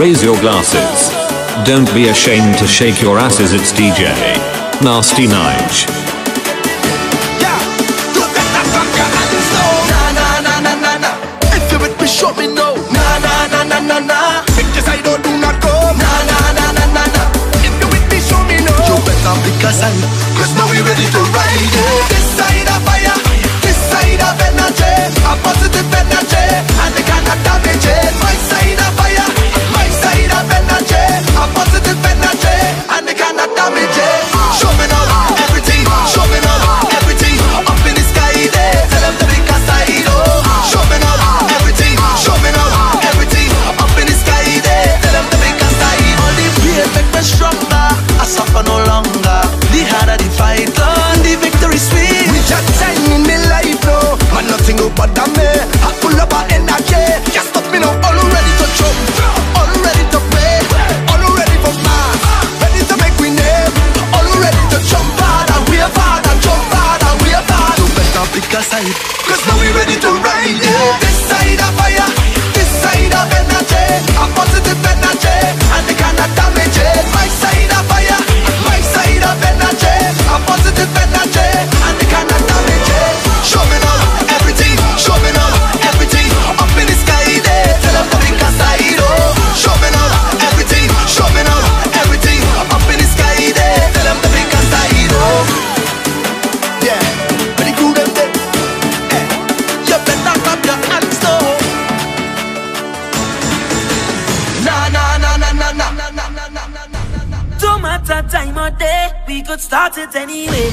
raise your glasses. Don't be ashamed to shake your asses, it's DJ Nasty Nige. Show me no, na na na na na na. Because I don't do not go, na na na na na na. If you with me, show me no. You better pick a side, cause now we ready to ride it. This side of fire, this side of energy, a positive energy, and they cannot damage it. My side of fire, my side of energy, a positive energy, and they cannot damage it. Show me now, everything, show me now, everything. Up in the sky there, tell them to pick a side, oh. Show me now, everything. Show me now, everything up in the sky there. Tell them to make a side. All the pain make me stronger. I suffer no longer. The harder the fight, on the victory sweet. We just time in my life now, and nothing will bother me. I pull up our energy. Can't stop me now. All ready to jump, all ready to play, all ready for mass, ready to make we name. All ready to jump hard and wave hard and jump hard and wave hard. You better pick a side, cause now we ready to ride. Yeah. This side of fire, this side of energy, a positive energy, and they cannot damage it. My side of fire, my side of energy, a positive energy, and they cannot damage it. Show me now, everything, show me now, everything, up in the sky there, tell them to pick a side, oh. Show me now, everything, show me now, everything, up in the sky there, tell them to pick a side, oh. Yeah, pretty cool them there. You better clap your hands now. Na na na na na na na na na na na na. Don't matter time or day, we could start it anyway.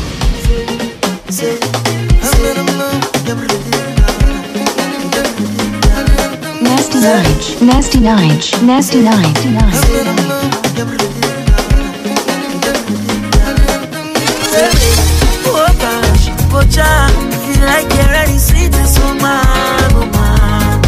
Nasty Nige, Nasty Nige, Nasty Nige. Oh gosh, oh child, feel like you're ready, sweet as oh man, oh man,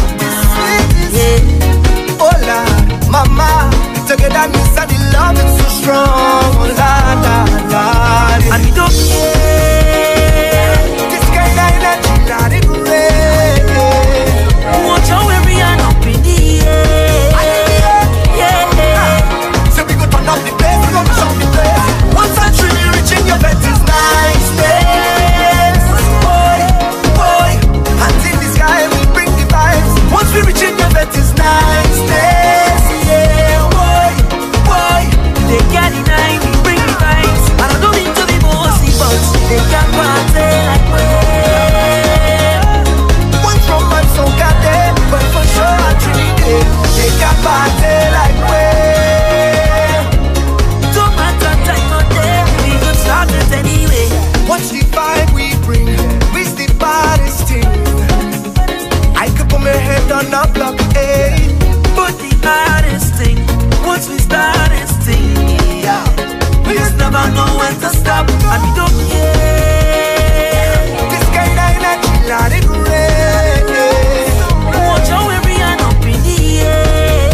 yeah. Oh Lord, mama, togetherness and the love is so strong. Oh Lord, Lord, Lord. And we don't care. This kind of energy, Lord, it great. Watch out where we are up in the air. Yeah. So we go turn up the place, we go push up the place. Once I truly reaching your bed is nice days. Boy, boy, hands in the sky, we bring the vibes. Once we reaching your bed is nice days. Yeah, boy, boy, They get it night, we bring the vibes. And I don't mean to be bossy, but they can party like we. one from my soul got there, but for sure I truly did. They got party like we. Don't matter time or day, we could start it anyway. Watch the vibe we bring, with the baddest thing. I could put my head on a block, eh? But the hardest thing, once we start this thing, yeah, we just never know when to stop, and we don't care. This kind of energy, Lord, it great. Watch out where we are up in the air.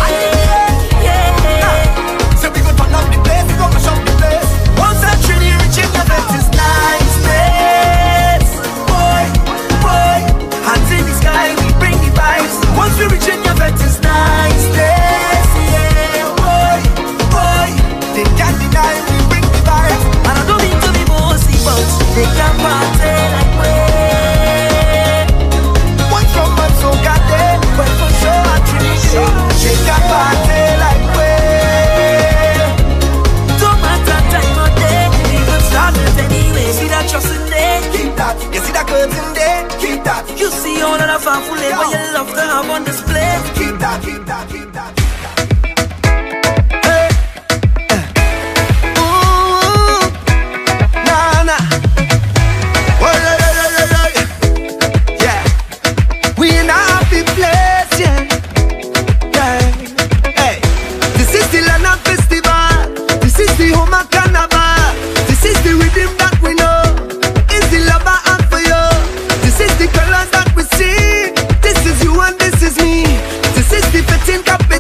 Yeah. So we go turn up the place, we go push up the place. Once I truly reaching the best is nice days. Boy, boy, hands in the sky, we bring the vibes. Once we reaching your best is nice days. Yeah, boy, boy, they can't deny we bring the vibes. And I don't mean to be bossy, but they can party like we. One from my soul got there, but for sure I truly did. She got party like we. Don't matter time or day, we could start it anyway. See that trust in there? Keep that, you see that curtain there? Keep that, You see all of the fanfare where you love to have on display. keep that, keep that, keep that. This is the fitting cap.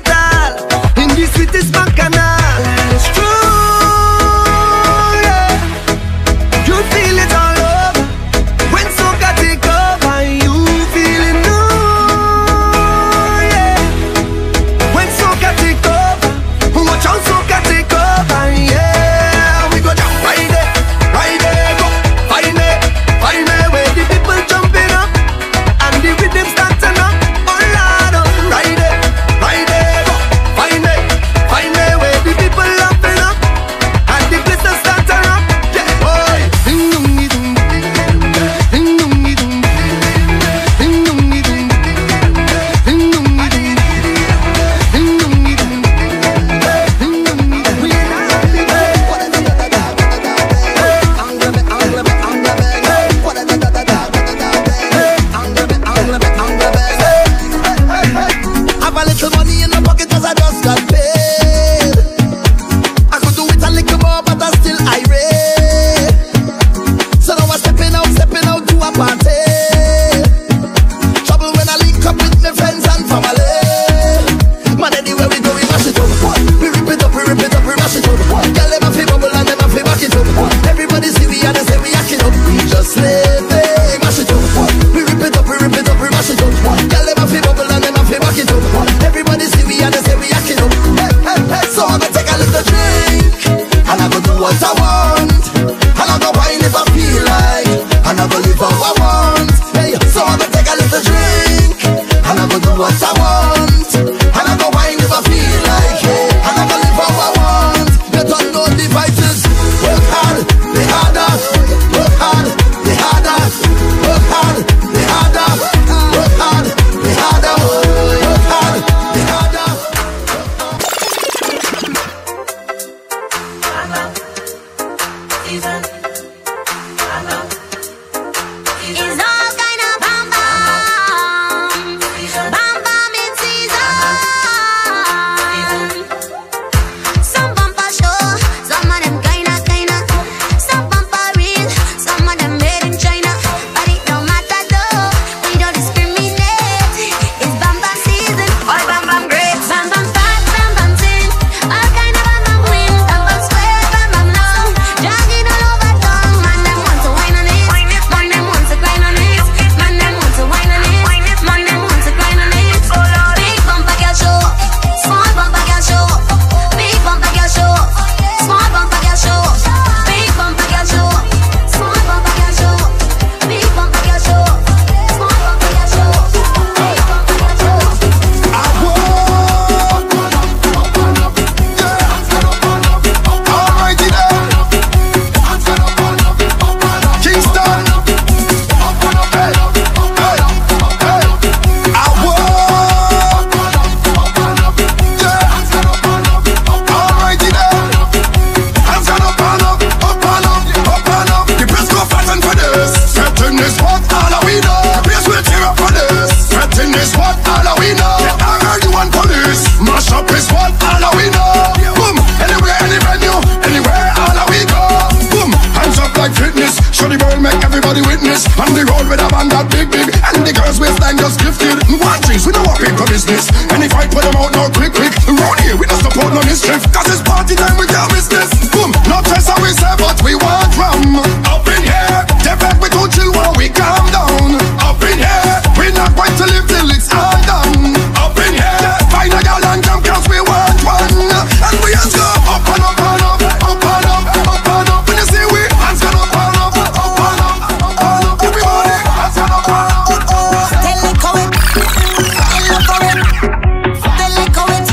And the girls waistline just gifted. One trees, we don't want people business. And if I put them out now quick. Round here, we don't support no mischief. Cause it's party time, we can't miss this. Boom, not just how we say, but we want rum. Up in here, they back we don't chill while we calm down. Up in here, we not going to live till it's all done. Up in here, find a girl and come cause we want one. And we just go up and up and up, up and up, up and up. When you see we, hands gonna up and up, up and up, up and up. Everybody, hands gonna up and up, up and up. They like how it, they love how it, they like how it.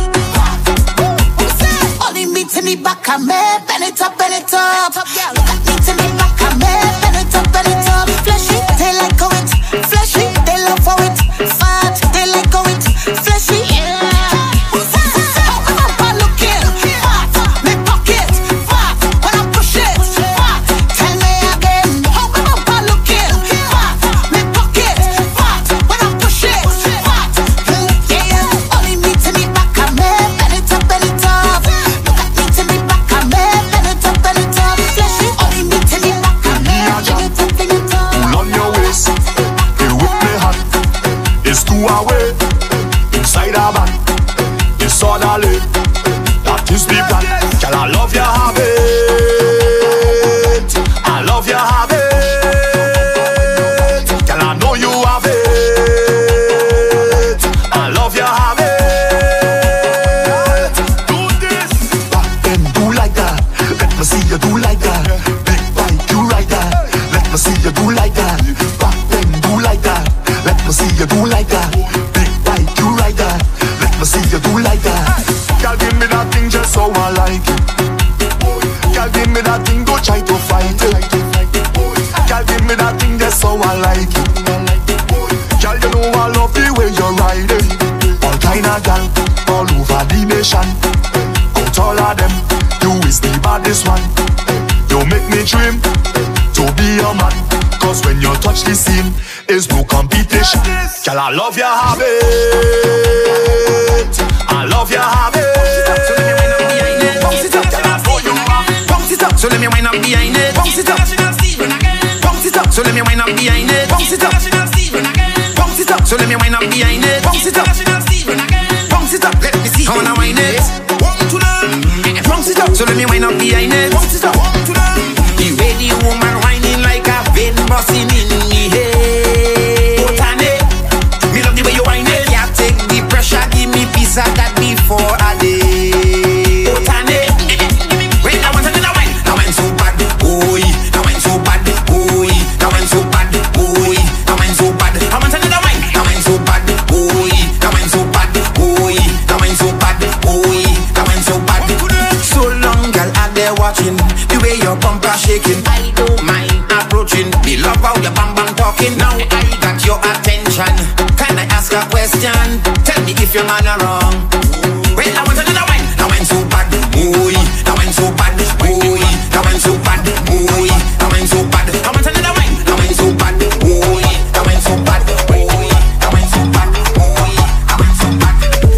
Only me to me back and me, bend it up, bend it up. Look at me to me back and me, bend it up, bend it up. Fleshy, they like how it, fleshy, they love how it. Fat, they like how it, fleshy. Inside our back, it's all I live. That is the plan. Girl, I love your habit. I love your habit. Girl, I know you have it. I love your habit. Do this. Back then, do like that. Let me see you do like that. Big bike, you ride that. Let me see you do like that. Back then, do like that. Let me see you do like that. See you do like that. Girl, give me that thing just so I like it. Girl, give me that thing, don't try to fight it. Girl, give me that thing just so I like it. Girl, you know I love the way you ride it. All kind of girl, all over the nation. Out all of them, you is the baddest one. You make me dream to be your man. Cause when you touch the scene, it's no competition. Girl, I love your habit. I love your habit. So let me wind up behind it. Bounce it up. Bounce it up. So let me wind up behind it. Bounce it up. Bounce it up. So let me wind up behind it. Bounce it up. Bounce it up. Let me see how I wind it. Bounce it up. So let me wind up behind it. Bounce it up. The way the woman whining like a vein busting in me head. Me love the way you whine it. Can't take the pressure. Give me peace. I got before a day. Wait, I want another wine. Now I'm so bad. Oi. Now I'm so bad. Oi. Now I'm so bad. Oi. Now I'm so bad. I want another wine. Now I'm so bad. Oi. Now I'm so bad. Oi. Now I'm so bad. Oi. Now I'm so bad. So long, girl, out there watching the way your bumper shaking. I don't mind approaching. Me love how your bam bam talking. Now I got your attention. Can I ask a question? Tell me if you're man or wrong. Wait, I want another wine. Now I'm so bad. Oi. Now I'm so bad. Oi. Now I'm so bad. Oi. Now I'm so bad. I want another wine. Now I'm so bad. Oi. Now I'm so bad. Oi. Now I'm so bad. Oi. Now I'm so bad.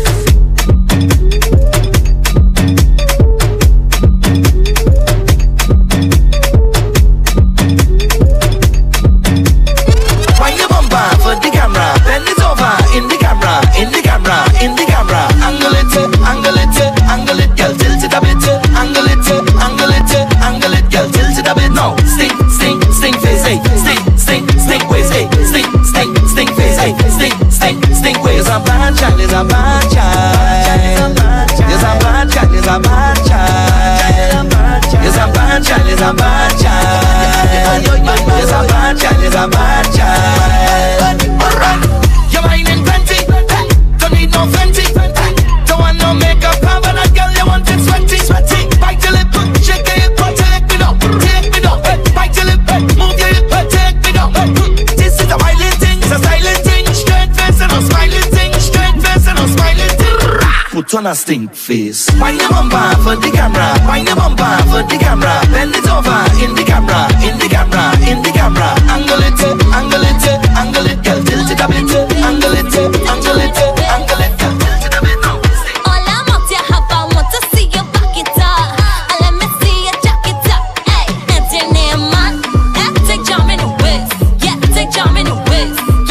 Wind your bumper for the camera. Bend it over in the camera. In the camera. In the camera. Angle it, angle it, angle it, girl, tilt it a bit. Angle it, angle it, angle it, girl, tilt it a bit. Now, stink, stink, stink face, hey, stink, stink, stink ways, hey, stink, stink, stink face, hey, stink, stink, stink ways. It's a bad child, it's a bad child. It's a bad child, it's a bad child. It's a bad child, it's a bad child. It's a bad child, it's a bad child. Alright, you're whining plenty, don't need no fancy. Don't want no makeup, have a girl, you want it sweaty, sweaty. Bite your lip, shake your hip, take me down, take me down. Bite your lip, move your hip, take me down. This is a violent thing, it's a silent thing. Straight face and a smiling thing, straight face and a smiling thing. Put on a stink face. Wind your bumper for the camera, wind your bumper for the camera. Bend it over in the camera, in the camera, in the camera. Angle it, angle it, angle it, girl, tilt it a bit. Angle it, angle it, angle it, girl, tilt it a bit now. All I'm out here have, I want to see you back it up. And let me see you jack it up. Hey, that's your name, man. Take jam in the waist. Yeah, take jam in the waist.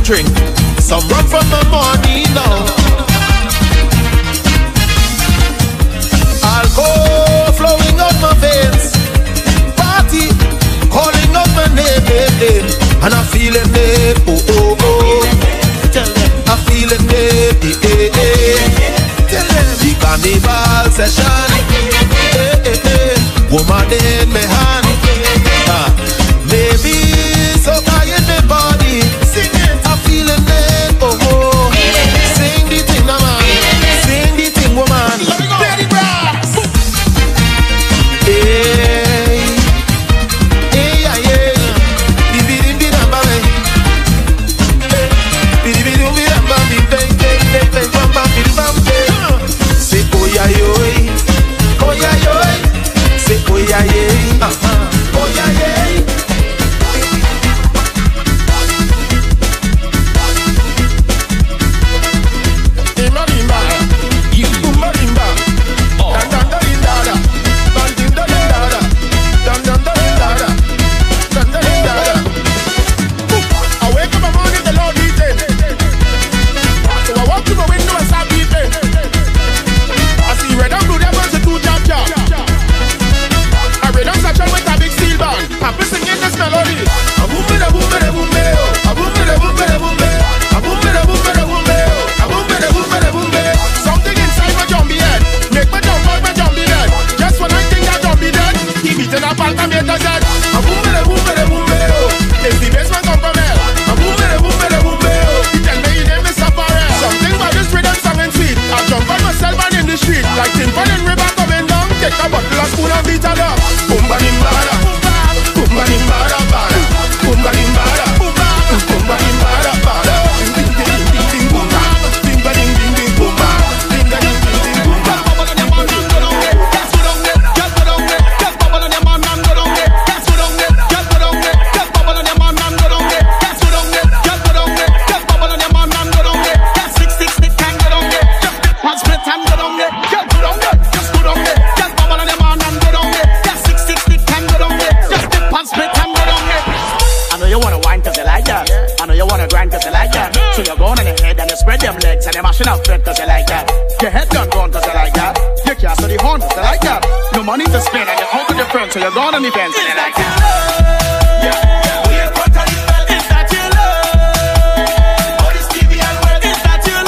drink some rum from the morning now. Alcohol flowing up my veins, party calling up my name, and I'm feeling it, oh oh oh. I'm feeling it, the carnival session, woman in my hand, maybe so tired my body, singing, I'm feeling it, oh oh. Sing the thing, man, sing the thing, woman. Ready, brass. Say oh yeah yo, say oh yeah yeah, oh yeah yeah. So you're gone on the fence. Is that your love? Yeah. We are put on the fence. Is that your love? Oh, this TV and web. Is that your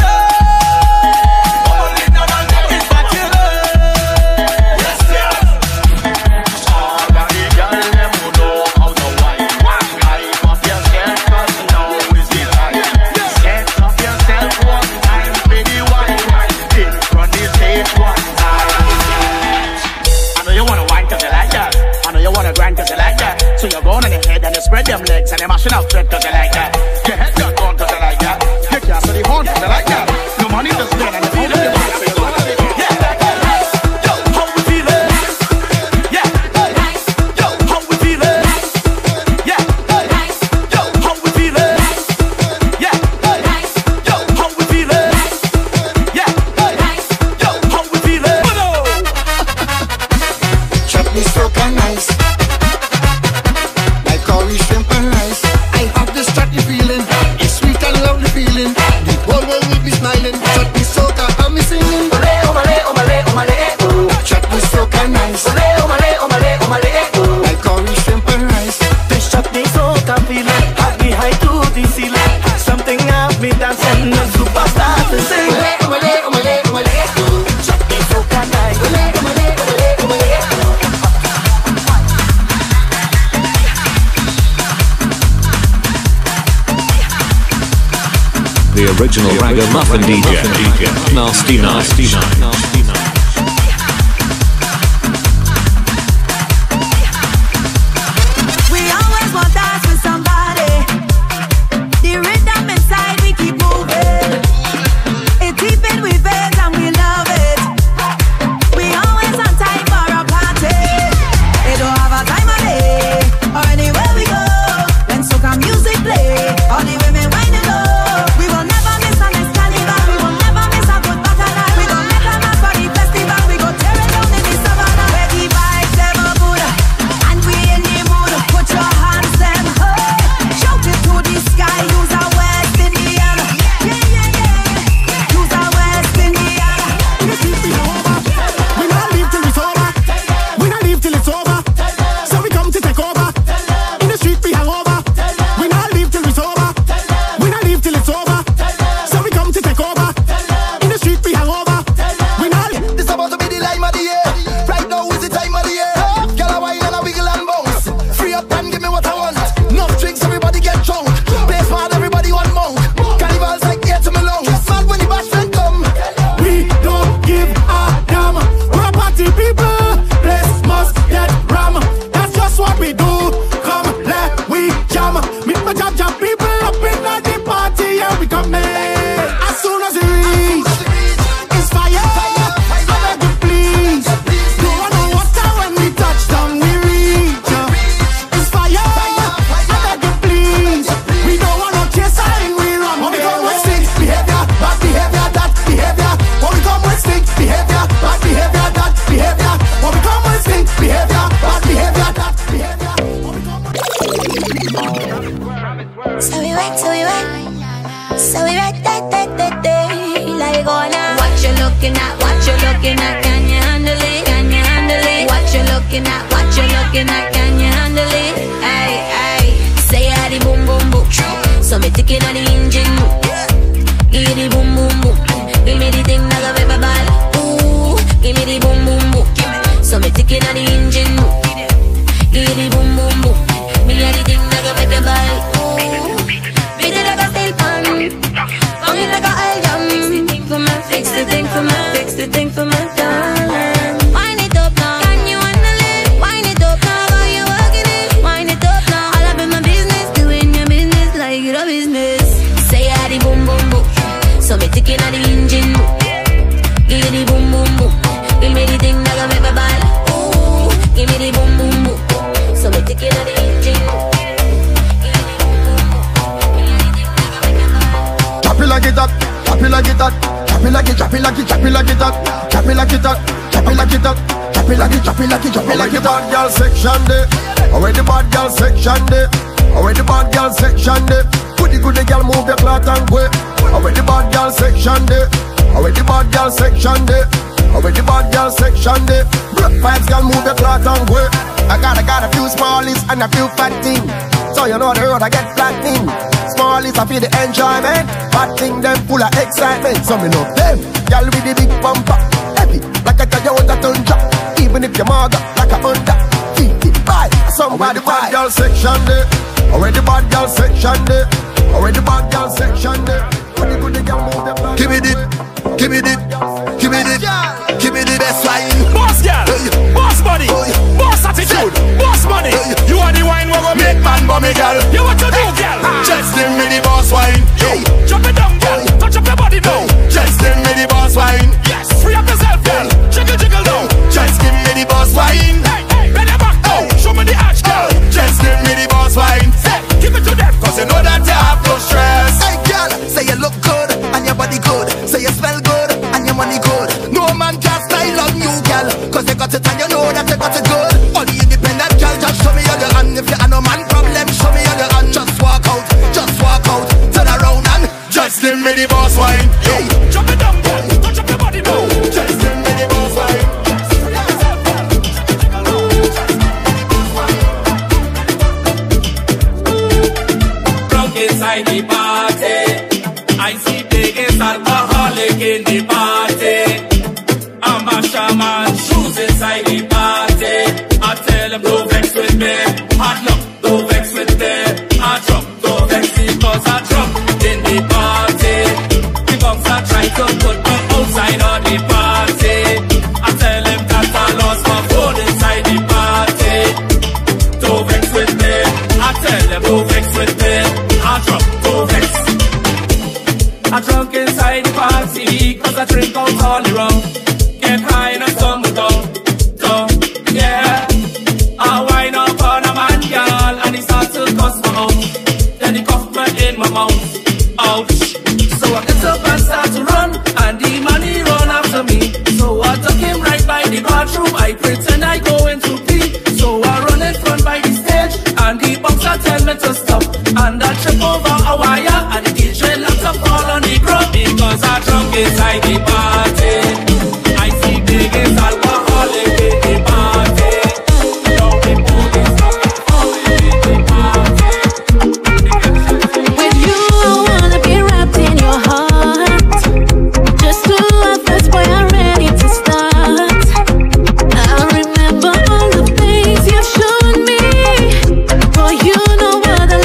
love? Oh, live down on them. Is that your love? Yes, yes. All of the girls, them who know how to wine. Hype up yourself, cause now is the time. Set up yourself one time for the wine. Dip from the stage one time. I know you wanna wine cause you like that. You wanna grind cause you like that. So you're going on the head and you spread them legs and you're mashing out fit cause you like that. Your head got gone cause you like that. You can't see the horn cause you like that. No money to spend and you're holding the money so you're going on the head. Yeah. Yo, how we feeling? Yeah. Yo, how we feeling? Yeah. Yo, how we feeling? Yeah. Yo, how we feeling? Yeah. Yo, how we feeling? Chutney so kind nice. Shrimp and rice. I have this chutney feeling. It's sweet and lovely feeling. The whole world will be smiling. Chutney soca, I'm singing. Ole, omale, omale, omale, oh. Chutney soca nice. Ole, omale, omale, omale, oh. Like curry, shrimp and rice. This chutney soca feeling had me high to the ceiling. Something have me dancing and superstar to sing. Ole, omale, omale, omale, oh. Chutney soca nice. Ole, omale, omale, omale, oh. The original Ragamuffin DJ, Nasty Night. We always want to dance with somebody. The rhythm inside we keep moving. It's deep in we veins and we love it. We always on time for a party. They don't have a time of day or anywhere we go. When soca music play, all the women wind it up. We will never miss our next carnival. We will never miss a good battle night. We gon' make a mass for the do. Come, let we jam. Meet my jam people up in the party, and we come in. As soon as we reach, it's fire. I beg you please. Don't want no water when we touch down, we reach. It's fire. I beg you please. We don't want no chaser and we run. When we come with stink behavior, bad behavior, that behavior. When we come with stink behavior, bad behavior, that behavior. When we come with stink behavior, bad behavior, that behavior. So we went, like gonna. What you looking at, can you handle it, What you looking at, can you handle it, ay. Say I the boom boom boom, so me ticking on the engine, give me the boom boom boom, give me the thing like a paper ball, ooh, give me the boom boom boom, so me ticking on the engine, give me the boom boom boom, me a the thing like a paper ball, ooh, beat it like a steel pan, bang it like a oil jam, fix the thing for my darling. Wind it up now, can you handle it? Wind it up now, how you working it? Wind it up now, all up in my business, doing your business like you're a business. Say I the boom boom boom, so me ticking on the engine. Give me the boom boom boom, give me the thing like a paper ball. Ooh, give me the boom boom boom, so me ticking on the engine. Drop it like it up, drop it like it up. Drop it like it, drop it like it, drop it like it up. Drop it like it up, drop it like it up. Drop it like it, drop it like it, drop it like it. Bad girl section day. Away the bad girl section day. Away the bad girl section day. Goody girl move your cloth and go. Away the bad girl section day. Away the bad girl section day. Away the bad girl section day. Vibes girl move your cloth and go. I got a few smallies and a few fat things. So you know the road I get flattening. Small is I feel the enjoyment. Bad thing them full of excitement. So me know them, y'all with the big bumper. Heavy, like a Toyota Tundra. Even if you're maga, like a Honda 55, somebody bad girl section day. Already bad girl section day. Already bad girl section day. Good girl move them. Give me it, give me it, give me it, give me the best wine. Boss girl, boss body, boss attitude, boss money. You are the wine we go make man bummy girl. You what you do, girl? Just give me the boss wine. Drop it down, girl. Touch up your body now. Just give me the boss wine. Yes, free up yourself, girl. Jiggle, jiggle down. Just give me the boss wine. Hey, bend your back now. Show me the arch, girl. Just give me the boss wine. Give it to them, cause you know that you have no stress. Hey girl, say you look good and your body good. Say you smell good and your money good. No man can style on you, girl, cause you got it and you know that you got it good. All the independent girl, just show me on your hand. If you have no man problem, show me on your hand. Just walk out, turn around and just give me the boss wine. Hey, drop it down, girl. Touch up your body now. Just give me the boss wine. Inside the party, I see biggest alcoholic in the party. I'm a shaman, shoes inside the party. I tell them don't vex with me. Hard luck, don't vex with me. I drunk, don't vex because I drunk in the party. The bombs are trying to put me outside of the party. I tell them that I lost my phone inside the party. Don't vex with me. I tell them don't vex with me. I drunk inside the party, cause I drink out all the rum. Get high and I stumble down, yeah. I wind up on a man, girl, and he starts to cuss me out. Then he cuff me in my mouth, ouch. So I get up and start to run, and the money run after me. So I took him right by the bathroom, I pretend I go in to pee. So I run in front by the stage, and the bouncer tell me to stop. And I trip over a wire, and the DJ locks up all on the ground. Because I drunk inside the party. I see biggest alcoholic in the party. Now the police alcoholic in the party. With you I wanna be wrapped in your heart. Just two of us, boy, I'm ready to start. I remember all the things you've shown me. Boy, you know what I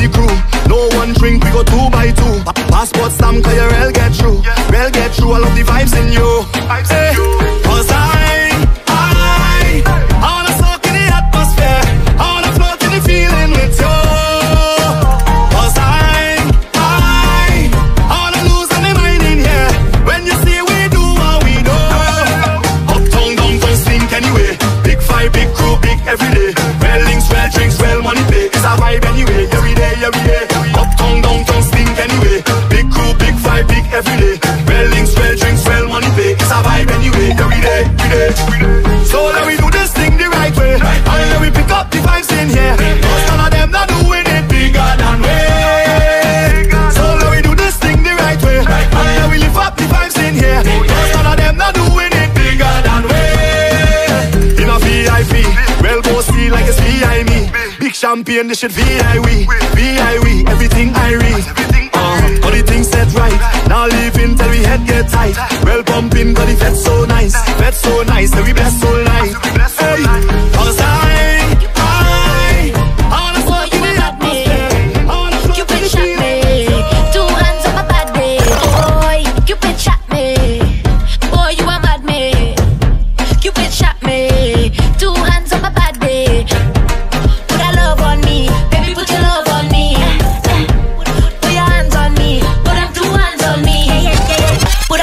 the crew. No one drink, we go 2 by 2. Passport stamp, cause your rail get through. Rail get through, I love the vibes in you. Hey, cause I wanna soak in the atmosphere. I wanna float in the feeling with you. Cause I wanna lose my mind in here. When you see we do what we do. Uptown, downtown, stink anyway. Big fight, big crew, big everyday. Well links, well drinks, well money pay. It's a vibe anyway, every day, every day. Uptown, downtown, stink anyway. Big crew, big fight, big everyday. Well links, well drinks, well money pay. It's a vibe anyway, every day, every day. So let me do this thing the right way. And let me pick up the vibes in here. Cause none of them not doing it bigger than we. So let me do this thing the right way. And let me lift up the vibes in here. Cause none of them not doing it bigger than we. In a VIP, well boss feel like it's VI me. Big champagne, this shit VI we. VI we, everything I read. All the things set right. Now living till we head get tight. Well pumping, cause the fet's so nice. Fet's so nice, that we bless all night. Hey, cause I wanna fuck in the atmosphere. I wanna float in the feeling. 2 hands on my body. Boy, Cupid shot me. Boy, you a mad me. Cupid shot me. 2 hands on my body. Put a love on me, baby, put your love on me. Put your hands on me, put them 2 hands on me. Put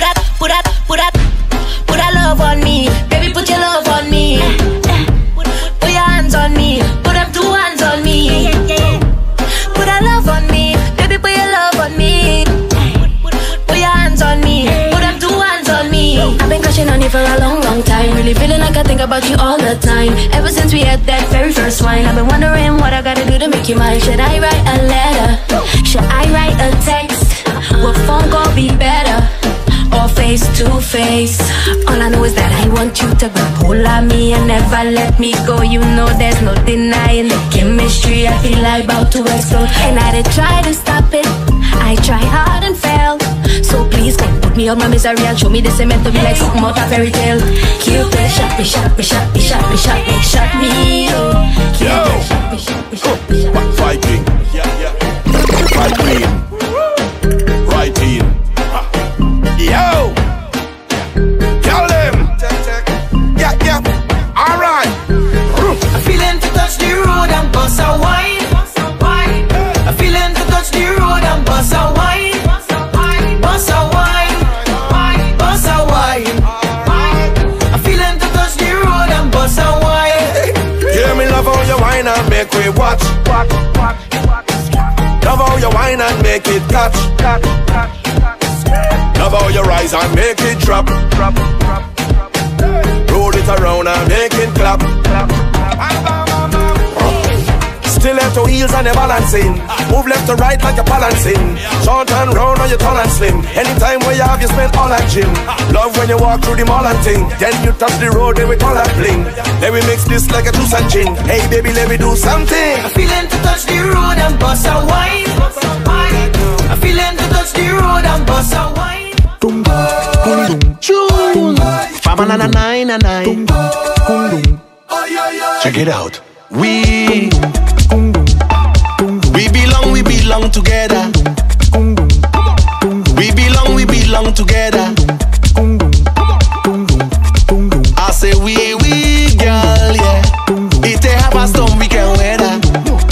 a love on me, baby, put your love on me. Put your hands on me, put them 2 hands on me. Put a love on me, baby, put your love on me. Put your hands on me, put them 2 hands on me. I've been crushing on you for a long, long time. Really feeling like I think about you all the time. Ever since we had that very first wine, I've been wondering what I gotta do to make you mine. Should I write a letter? Should I write a text? Will phone call be better? Or face to face? All I know is that I want you to grab hold of me and never let me go. You know there's no denying the chemistry. I feel like about to explode. And I did try to stop it. I tried hard and failed. So please come put me on my misery and show me the cement to be like something out of fairy tale. Cupid shot me, shot me, shot me, shot me, shot me, shot me. Oh, Cupid shot me, shot me, shot me, shot me. Fighting, fighting, writing. Yo, tell them, yeah, alright. I'm feeling to touch the road and bust a wine. I'm feeling to touch the road and bust a wine. Bust a wine, bust a wine. I'm feeling to touch the road and bust a wine. Give me love how you wine and make we watch. Love how you wine and make it catch. Love how you rise and make it drop. Roll it around and make it clap. Stiletto heels and you're balancing. Move left to right like you're balancing. Short and round or you tall and slim. Anytime where you have, you spend all at gym. Love when you walk through the mall and thing. Then you touch the road, then we call that bling. Then we mix this like a juice and gin. Hey baby, let me do something. I'm feeling to touch the road and bust a wine. I'm feeling to touch the road and bust a wine. Check it out. We belong together. We belong together. I say we girl, yeah. If they have a storm, we can weather.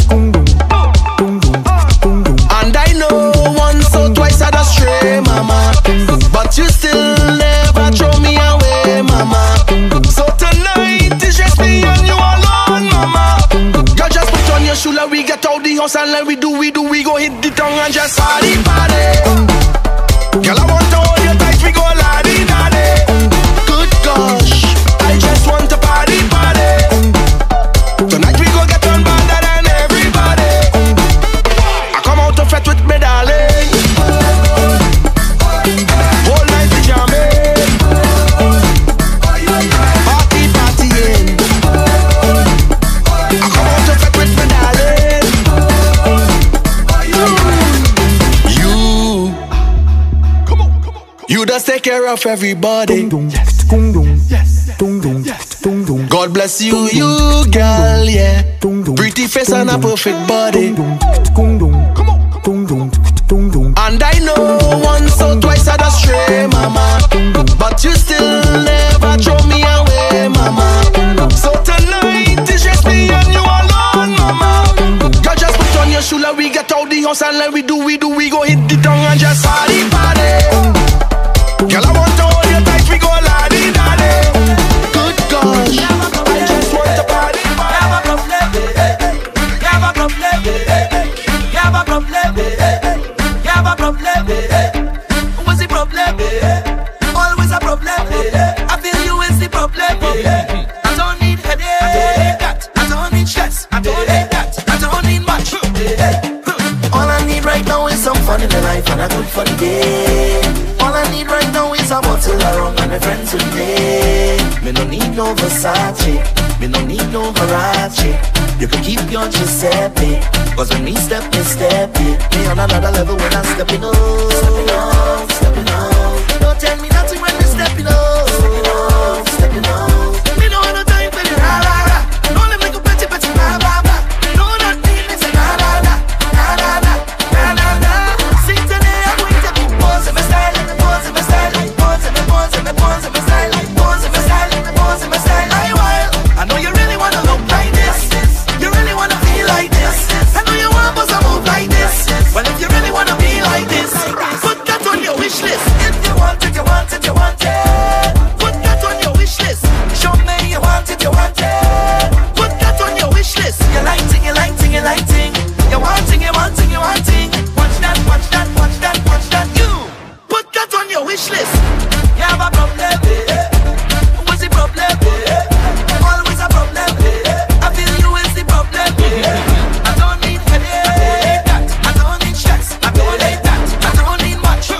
And I know once or twice I just stray, mama. But you still never throw me away, mama. So tonight it's just me and you alone, mama. You just put on your shoe like we get out the house and like we do, we go hit the tongue and just party. Girl, I want to hold you tight, we go la-di-da-di. Good gosh, I just want to party. Tonight we go get on better than everybody. I come out to fete with me, darling. Whole night we jamming. Partying. I come out to fete with me, darling. You just take care of everybody. God bless you, you girl, yeah. Pretty face and a perfect body. we get out the house and like we do, we go hit the tongue and just party, party. Girl, I want to hold you tight, we go la-di-da-di. Good gosh, I just want to party, party. You have a problem, you have a problem, you have a problem, you have a problem. What's the problem? Always a problem. I feel you is the problem. I don't need headache, I don't need stress, I don't need that, I don't need much. All I need right now is some fun in the life and a good funny day. All I need right now is a bottle of rum and my friends with me. Me no need no Versace, me no need no Huarache. You can keep your Giuseppe, cause when me step it. Me on another level when I'm stepping up. Stepping up, stepping up. Don't tell me nothing when me stepping up. Stepping up, stepping up. Me no have no time for the rah-rah-rah. Don't let me go petty, rah-rah-rah. No, not me, me say nah-nah-nah, nah-nah-nah, nah-nah-nah. See today I'm going to be posing my style, posing my style, posing my style, posing my style, posing my style. I wild. I know you really wanna look like this. You really wanna feel like this. I know you want us to move like this. Well, if you really wanna be like this, put that on your wish list. If you want it, you want it, you want it. Put that on your wish list. Show me you want it, you want it. Put that on your wish list. You lighting, you lighting, you lighting. You wanting, you wanting, you wanting. Watch that, watch that, watch that, watch that. You put that on your wish list. You have a problem. What's the problem? Always a problem. I feel you is the problem. I don't need headache, I don't need stress, I don't need that, I don't need much.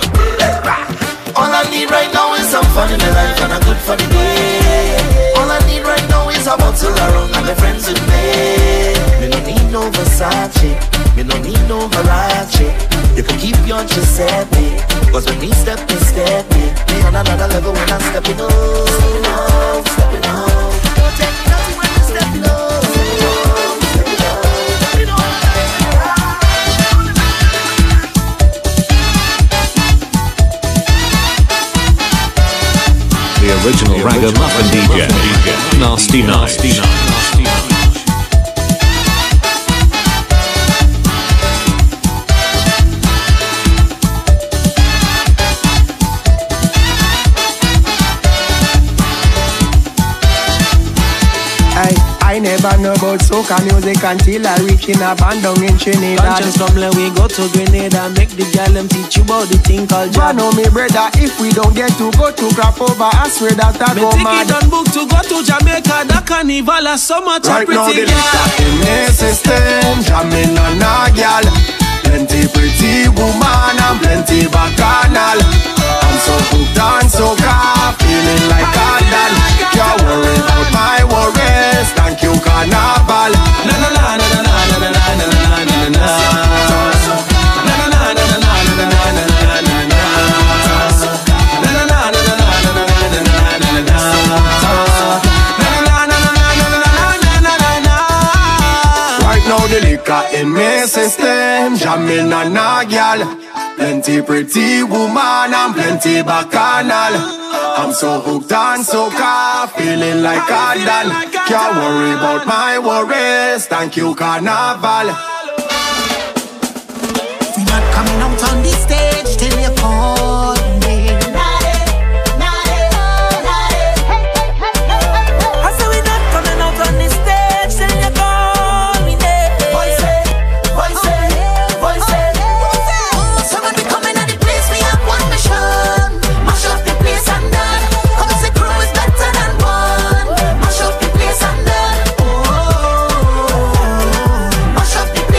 All I need right now is some fun in my life and a good funny day. All I need right now is a bottle of rum and my friends with me. Me no need no Versace, me no need no Huarache. You can keep your Giuseppe, cause when me step me on another level when I'm stepping up. Stepping up, stepping up. Don't tell me nothing when I'm stepping up. Stepping up, stepping up. You know what The original Ragamuffin DJ, Nasty Nige. I never know about soca music until I reach in a band down in Trinidad. Conscious from when we go to Grenada, make the girl them teach you about the thing called jab. Know me brother, if we don't get to go to crap over, I swear that I go mad. Me ticket on book to go to Jamaica, that carnival has so much right now the liquor in the system, jamming on a girl. Plenty pretty woman and plenty bacchanal. I'm so hooked on soca, feeling like a doll. Can't worry about my worries, thank you carnival. Na na na na na na na na na na na na. Right now the liquor in my system, jamming on a girl. Plenty pretty woman and plenty bacchanal. I'm so hooked on soca, feeling like a doll. Can't worry about my worries, thank you carnival. We're not coming out on the stage till you call me. I say we're not coming out on the stage till you call me. Voice it, voice it, voice it. So when we come in at the place, we have one mission. Mash up the place and done. Come and say crew is better than one. Mash up the place and done. Mash up the place.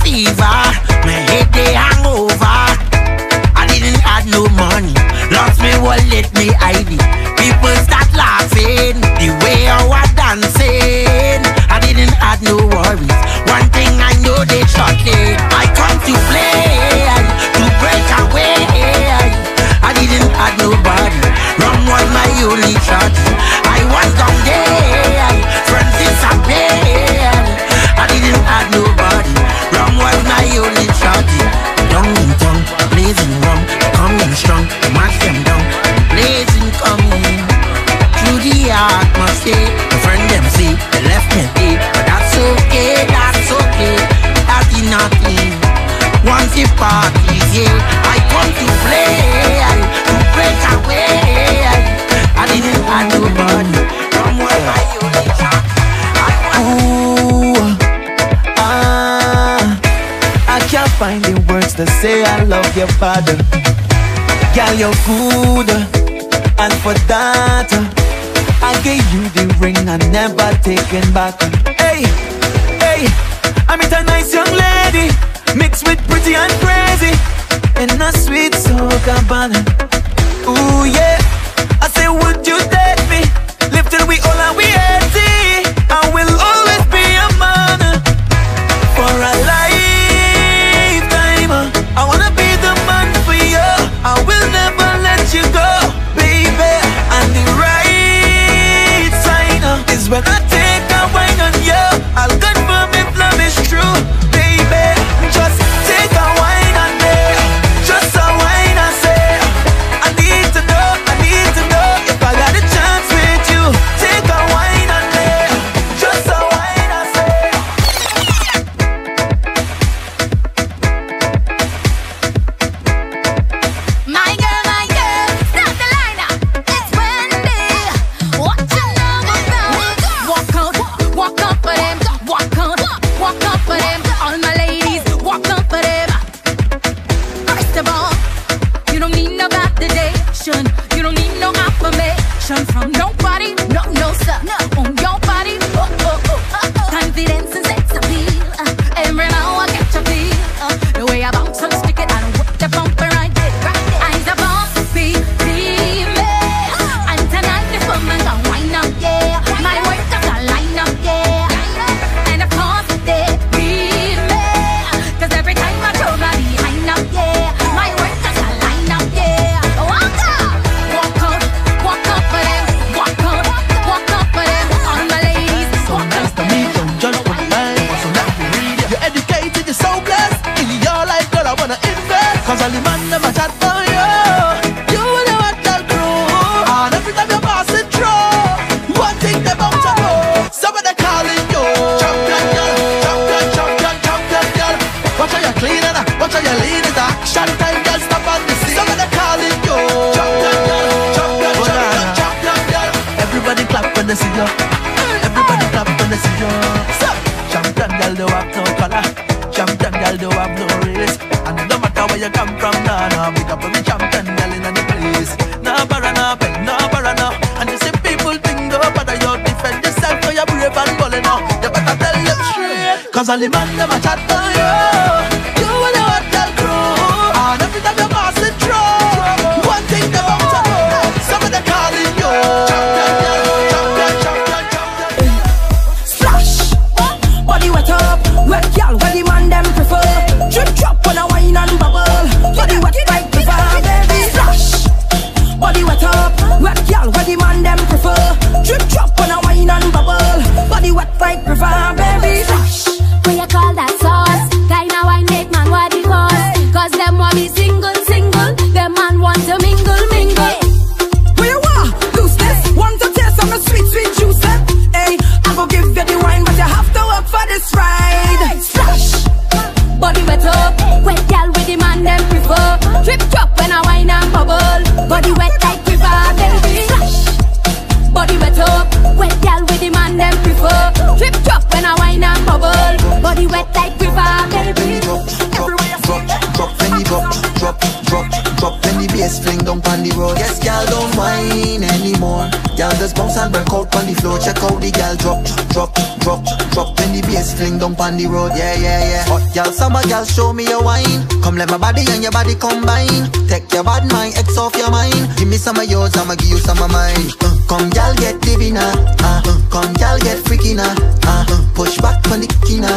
fever, my head they hangover. I didn't have no money, lost me wallet, me ID. People start laughing the way I was dancing. I didn't have no worries. One thing I know, they shortly I come to play, to break away. I didn't have nobody. Rum was my only shot. I was down there, friends disappeared. I didn't have nobody. Rum was my only shot. Young in tongue, blazing rum, coming strong, mash them down, blazing coming through the atmosphere. My friend them say they left me dead, but that's okay, that's okay. That's nothing. Once the party's here, I come to play, to break away. I didn't have nobody. Rum was my only shot. I can't find the words to say I love your father. Girl, you're good, and for that I gave you the ring and never taken back. Hey, hey, I met a nice young lady, mixed with pretty and crazy, in a sweet soca banner. Ooh yeah, I say would you date me? Live till we old and we 80. I will always be a man for a lifetime. I wanna be the man for you. I will never let you go, baby. And the right sign is when I take a wine on you. I'll confirm if love is true, baby. Just take a wine on me, just a wine and say I need to know if I got a chance with you. Take a wine on me, just a wine and say. My girl, stop the line up. It's Wendy. What you know about? Walk out for them. Walk out for them. All my ladies, walk out for them. First of all, you don't need no validation. You don't need no affirmation from nobody. No, sir. On your body. Confidence and sex appeal. Every now I get your feel. The way I bounce on the stick it, I don't whip the bumper right there. Eyes are bumpy, female. And tonight this woman gon' wind up, yeah. My work does a line up, yeah. And of course they need me, 'cause every time I throw my behind up, yeah. My work does a line up, yeah. Walk out for them. Walk out for them. All my ladies, walk out for them. Don't judge for mine, so that you read it. You're educated, you're so blessed. In your life, girl, I wanna invest. 'Cause all the man never chat for you. You will what they'll grow. And every time you're passing through, one thing they bound to know. Somebody calling you champion girl, champion girl. Watch how you're cleaning, watch how you're leaning. Action time, girl, stop on the scene. Somebody calling you champion girl, champion girl. Everybody clap when they see you. Everybody clap when they see you. Champion girl, don't have no color. Champion girl, don't have no race. And no matter where you come from, nah, big up every champion girl in the place. Nah, barana, beg, nah, barana. And you see people think go, but you defend yourself, so you're brave and bold enough. You better tell them straight, 'cause all the man never chat for you. You will know what they'll grow. And every time you're passing through, one thing they bound to know. Somebody calling you champion girl, champion. Splash, body wet up, wet girl, where the man them prefer. Drip drop when I wine and bubble, body wet like river, baby. Splash, body wet up, wet girl, where the man them prefer. Drip drop when I wine and bubble, body wet like river, baby. Splash. What you call that sauce? Kinda wine make man what it cost. 'Cause them want me single. Them man want to mingle. Where you are? Loose this. Want to taste some sweet juice? Hey, I go give you the wine, but you have to work for this ride. Splash, Body wet up, wet gal with the man them prefer. Drip drop when I wine and bubble. Body wet like river, baby. Splash. Body wet up, wet gal with the man them prefer. Drip drop when I wine and bubble. Body wet like river, baby. Drop, penny drop, drop penny bass fling down on the road. Yes, girl, don't whine anymore. Girl, just bounce and break out on the floor. Check out the girl drop, drop, drop, drop. When the bass fling down on the road. Yeah, yeah, yeah. Hot girl, summer girl, show me your wine. Come let my body and your body combine. Take your bad mind, X off your mind. Give me some of yours, I'ma give you some of mine. Come girl, get divina. Come girl, get freaky now. Push back on the kina.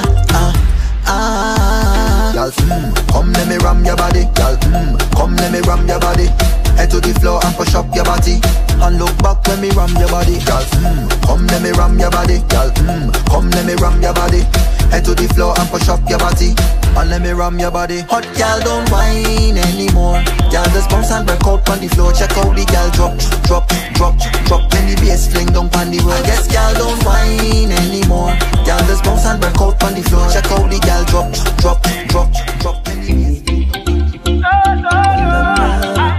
Girl, come let me ram your body. Girl, come let me ram your body. Head to the floor and push up your body. And look back when me ram your body. Girl, come let me ram your body. Girl, come let me ram your body. Head to the floor and push up your body. And let me ram your body. Hot girl, don't whine anymore. Girl, just bounce and break out on the floor. Check out the girl drop, drop, drop, drop. When the bass fling down on the road. Yes, girl, don't whine anymore. Girl, just bounce and break out on the floor. Check out the girl drop, drop, drop, drop. When the bass fling down on the floor.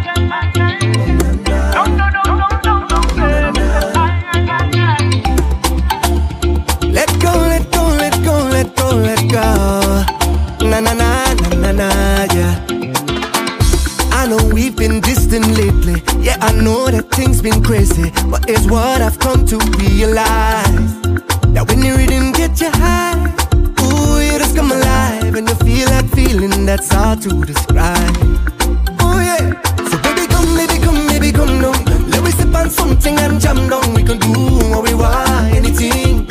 Let go, let go, let go, let go, let go. Na na na na na na, yeah. I know we've been distant lately. Yeah, I know that things been crazy, but it's what I've come to realize. That when the rhythm get you high, ooh, you just come alive, and you feel that feeling that's hard to describe. Oh yeah, so baby come, baby come, baby come down. Let me sip on something and jam down. We can do what we want, anything.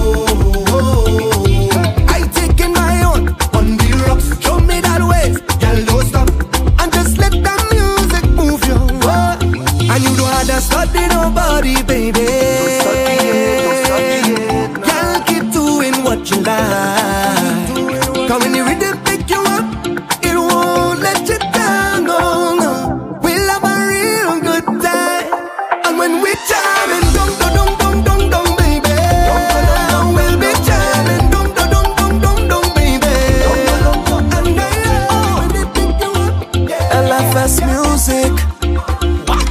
Show me that waist, girl, don't stop. And just let the music move you. And you don't have to study nobody, baby. Girl, keep doing what you like. Come when the rhythm pick you up, it won't let you down, no, no. We'll have a real good time. And when we jamming, dum dum dum dum dum dum, baby. We'll be jamming, dum dum dum dum dum dum, baby. LFS music. What?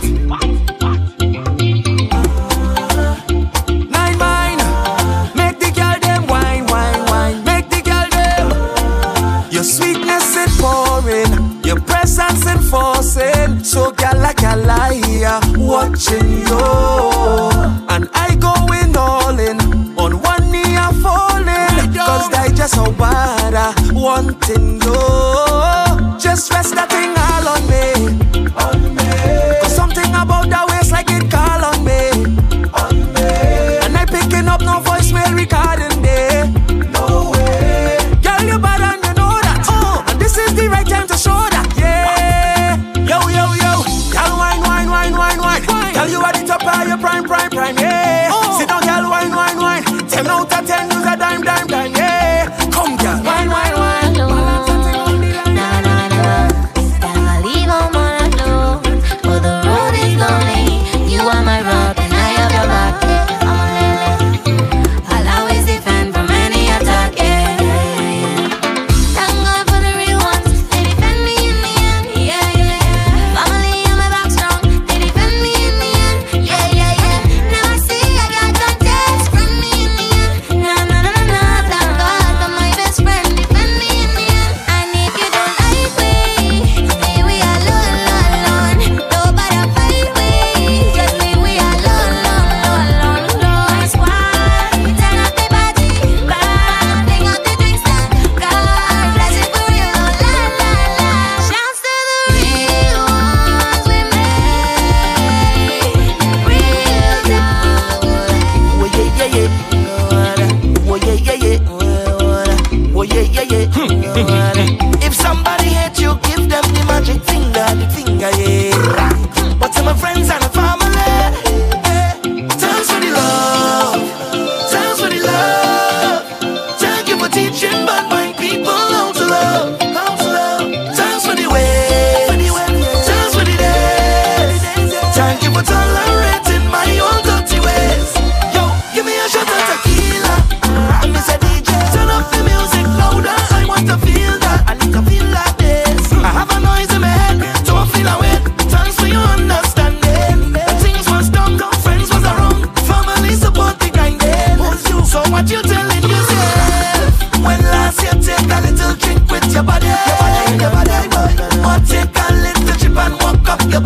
9 mine. Make the girl them wine, wine, wine. Make the girl them. Your sweetness is pouring, your presence enforcing. So girl like a liar, watching you. And I going all in, on one knee I'm falling. Cause I just so bad, wanting you. Just rest that thing all on me, on me. Cause something about that waist like it call on me, on me. And I picking up no voicemail recording day. No way. Girl, you bad and you know that. And this is the right time to show that, yeah. Yo, yo, yo. Girl, wine, wine, wine, wine, wine. Girl, you are the top of your prime, prime, prime, yeah. Sit down, girl, wine, wine, wine. 10 out of 10, use a dime, dime, dime, yeah. Come, girl, wine, wine, wine. If somebody hate you, give them the magic finger, yeah. But to my friends and family, thanks for the love, thanks for the love. Thank you for teaching bad mind people how to love, how to love. Thanks for the way, thanks for the days. Thank you for tolerating my own dirty ways. Yo, give me a shot of tequila, and me say DJ, turn up the music louder. I want to feel that, I need to feel like this. I have a noise in my head, so I feel away. Thanks for your understanding. When things was done, friends was around, family support the grinding. So what you telling yourself? When last you take a little drink with your body, or take a little chip and walk up your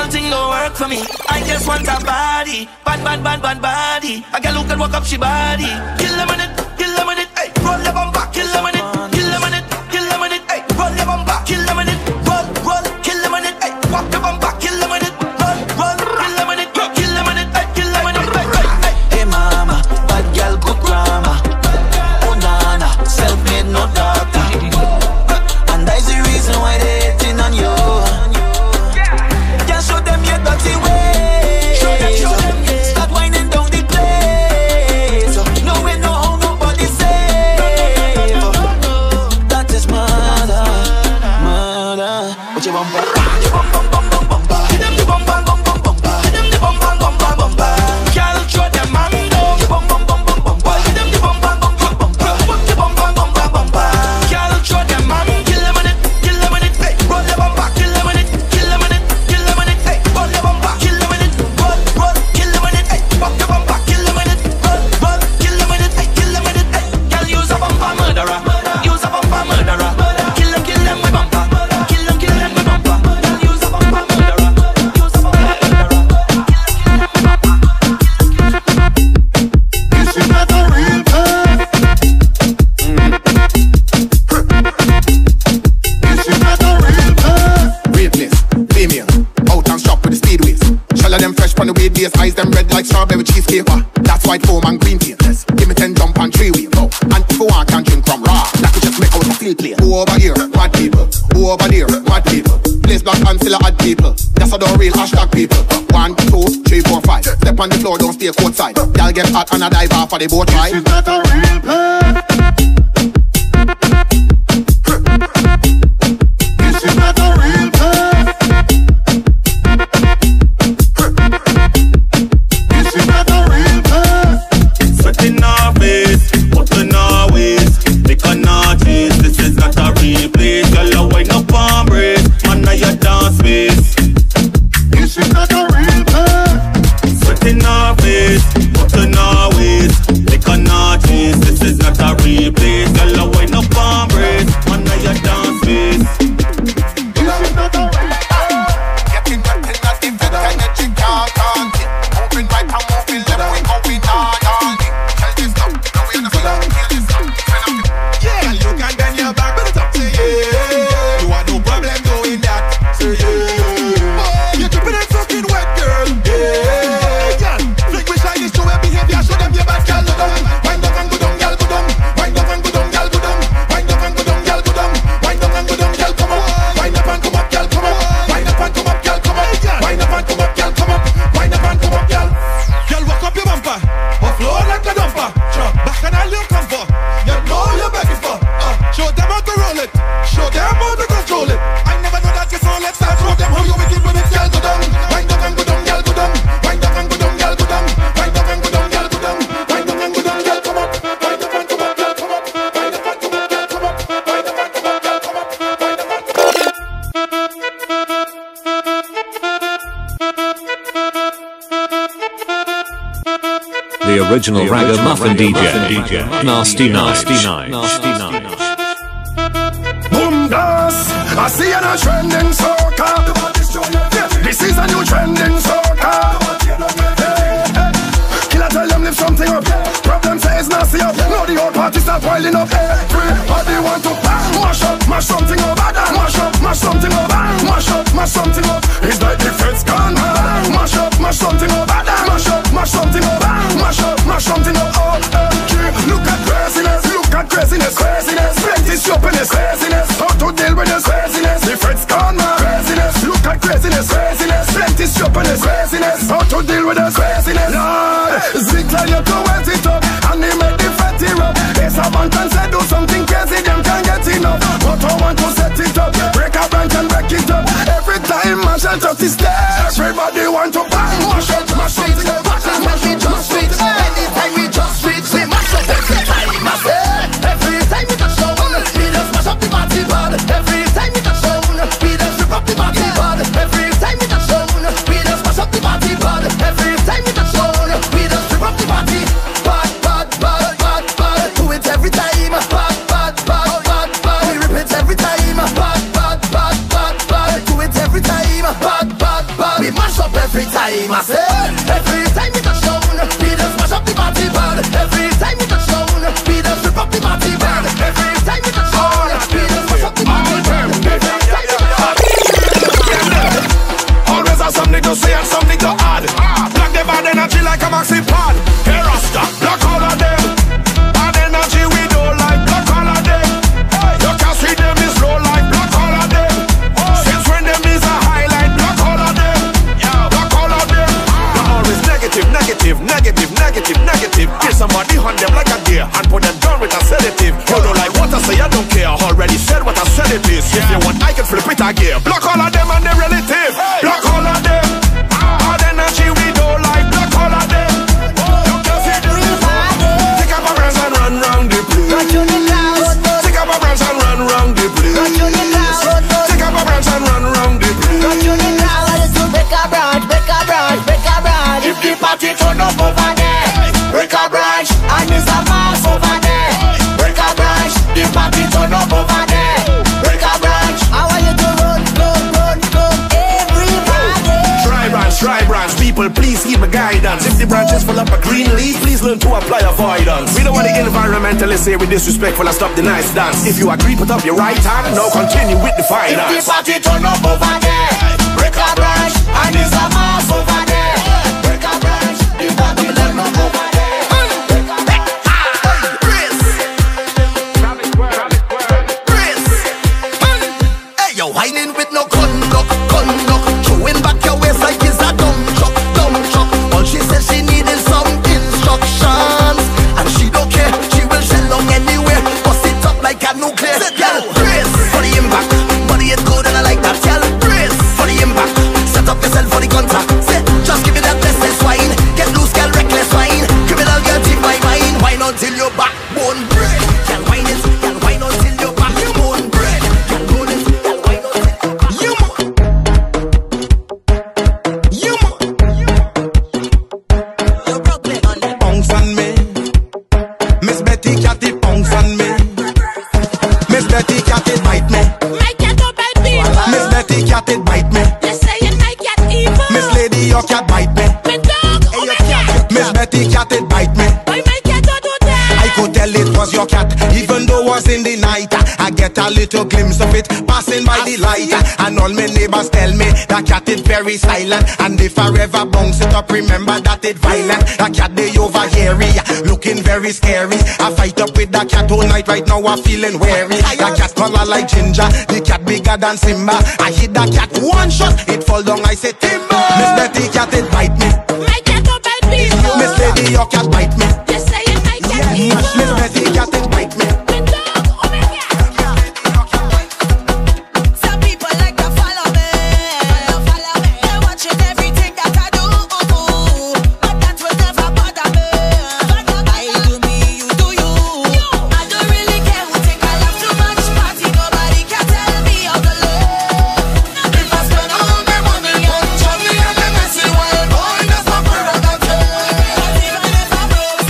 simple thing don't work for me. I just want a body, bad body. A girl who can walk up she body. Kill them on it, hey. Roll your bumper, kill them on it, kill them on it, hey. Roll your bumper, kill them on it, roll, kill them on it, hey. Walk your bumper, kill them on it, roll, kill them on it, kill them on it, hey. Kill them on it, hey. Hey mama, bad girl good grammar. Oh nana, self-made no doctor. And that's the reason why they hating on you. Just show them your dirty ways. Show them, yeah. Start winding down the place. No way, no how nobody safe. That is murder. Put your bumper, bumper. Hit them the bumper, bumper. Hit them the bumper, bumper. Girl, show them man down. Bumper. Hit them the bumper, bumper. Put the bumper, bumper. Girl, show them man. Kill them on it, hey. Roll the bumper, kill them on it, kill them on it, hey. Roll the bumper, kill them on it, roll, kill them on it, hey. Pop the bumper, kill them on it, roll, kill them on it, hey. Kill them on it, hey. Girl, use a bumper murderer, use a bumper murderer. Kill them with bumper, kill them with bumper. Girl, use a bumper murderer, use a bumper murderer. This is not a real pain. This is not a real pain. Weightless, female, out and shop with the speedways. Shell of them fresh from the weed days, eyes them red like strawberry cheesecake. That's white foam and green tea. Give me 10 jump and 3 wheel. And if you want, can drink from raw. That could just make out a steel plate. Go over here, mad people. Go over there, mad people. Place black and still add people. That's how the real hashtag people. 1, 2, 3, 4, 5. Step on the floor, don't stay courtside. Y'all get hot and I dive off of the boat ride. This is not a real pain. This is not a real pain. This is not a real pain. Sweating our face, putting our waist. They cannot chase, this is not a real place. Girl, wind up and brace, man, now your dance face. This is not a real pain. Sweating our face, putting our waist. They cannot chase, this is not a real place. Girl, wind up and brace, man, now your dance face. This is not a real pain. Getting wet in that different kind of chick can't get. Moving right and moving left, we going on. Tell this now, now we're the feel this now. Yeah, you can bend your back, but it's up to you. You have no problem doing that, so yeah. You're keeping it fucking wet, girl. Yeah, girl. Flick with shiny, show your behavior, show them your bad girl. Go down, wind up and go down, girl, go down. Wind up and go down, girl, go down. Wind up and go down, girl, go down. Wind up and go down, girl, come up. Wind up and come up, girl, come up. Wind up and come up, girl, come up. Wind up and come up, girl, come up. Wind up and come up, girl. Girl, walk up your bumper, offload like a dumper. Back and all you come for, you know you're begging for. Show them how to roll it, show them how to control it. I never know that, so let's start. Show them how you wicked with it, girl, go down. Wind up and go down, girl, go down. Wind up and go down, girl, go down. Wind up and go down, girl, go down. Wind up and go down, girl, come up. Wind up and come up, girl, come up. Wind up and come up, girl, come up. Wind up and come up, girl, come up. Wind up and come up. The original Ragamuffin DJ, Nasty Nige. Boom dance, I see a trending soca. This is a new trending soca. Killer tell them lift something up. Problem say it's nasty up. Now the whole party start piling up. Everybody want to mash something up. Mash something up. Mash something up. It's like the feds gone mad. Mash something up. Mash something up. Mash something up. Look at craziness. Plenty stupidness. How to deal with this craziness. The feds gone mad. Look at craziness. Plenty stupidness. How to deal with this craziness. Zig tell you to wet it up, and they make the fatty rub. It's a bunch and say do something crazy, them can't get enough. But I want to set it up, break a branch and break it up. Every time mash it up the stairs, everybody want to bang. Mash it, mash it, mash it, just fit. Anytime we just fit, we mash up every time. Every time we touch down, we just mash up the party bar. Every time we touch down, we just rip up the party bar. Every time we touch down, we just mash up the party bar. Every time we touch down, we just rip up the party. Bad. Do it every time. Bad. We rip it every time. Bad. Do it every time. Bad. something to say and something to add. Block the bad energy like a maxi pad. Hey Rasta, block all of them. Bad energy we don't like, block all of them. You can see them is low like, block all of them. Since when them is a highlight, block all of them. Block all of them. You're always negative, negative, negative, negative, negative. Get somebody on them like a deer and put them down with a sedative. You don't like what I say, I don't care. Already said what I said it is. If you want, I can flip it again. Block all of them and their relative. Block all of them. Bad energy we don't like. Block all of them. You can see the take up a branch and run round the place. Take up a branch and run round the place. Take up a branch and run round the place. Break a branch, break a branch, break a branch. If the party turn up over there, break a branch and there's a mass over there. Break a branch, the party turn up over there. Break a branch. I want you to run, run, run, run, everybody. Try branch, people please give me guidance. If the branch is full up a green leaf, please learn to apply avoidance. We don't want the environmentalists say we disrespectful and stop the nice dance. If you agree, put up your right hand, now continue with the finance. If the party turn up over there, break a branch and there's a mass over there. Break a branch, the party turn up over there. Whining with no conduct, throwing back your waist like it's a dumb truck. All she said she needed some instructions, and she don't care, she will shell long anywhere. Bust it up like a nuclear. Girl, brace for the impact, body is good and I like that. Girl, brace for the impact, set up yourself for the contact. Say, just give me that blessed wine, get loose, girl, reckless wine. Criminal girl, take my mind, wine until your backbone break. Girl, wine it, girl, wine until your backbone break. Girl, roll it. Your cat bite me. Miss Betty cat it bite me. I could tell it was your cat, even though it was in the night. I get a little glimpse of it passing by the light, and all my neighbors tell me that cat is very silent. And if I ever bounce it up, remember that it violent. That cat they over here, looking very scary. I fight up with that cat all night. Right now I'm feeling wary. That cat color like ginger, the cat bigger than Simba. I hit that cat one shot, it fall down. I say timber. Miss Betty cat it bite me. My cat don't bite me. Miss Lady your cat bite me. Just saying my cat evil. Miss Betty cat it bite me. Some people like to follow me. They're watching everything that I do, but that will never bother me. I do me, you do you. I don't really care who think I love too much. Party, nobody can tell me how to live. If I spend all my money on Johnny and the messy world, boy, that's my prerogative. Even if I broke,